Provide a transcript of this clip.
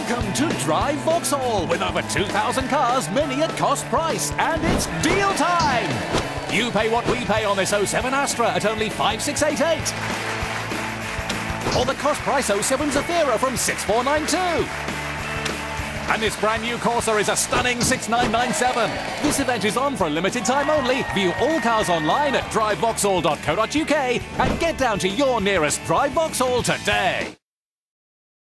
Welcome to Drive Vauxhall with over 2,000 cars, many at cost price, and it's deal time! You pay what we pay on this '07 Astra at only $5,688. Or the cost price '07 Zafira from $6,492. And this brand new Corsa is a stunning $6,997. This event is on for a limited time only. View all cars online at drivevauxhall.co.uk and get down to your nearest Drive Vauxhall today.